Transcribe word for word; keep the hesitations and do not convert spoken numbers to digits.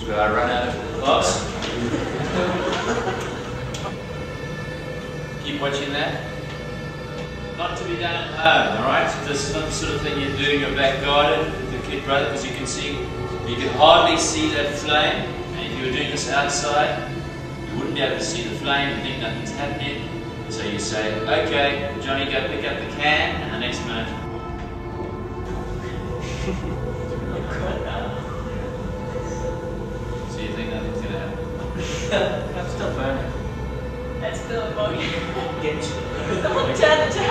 where I run out of class. Keep watching that. Not to be done at home, alright? So this is not the sort of thing you do in your back garden with your kid brother, because you can see, you can hardly see that flame. And if you were doing this outside, you wouldn't be able to see the flame and think nothing's happening. So you say, okay, Johnny, go pick up the can, and the next minute. So you think nothing's going to happen? I'm still burning. That's still a bogey. Get you. Someone turn the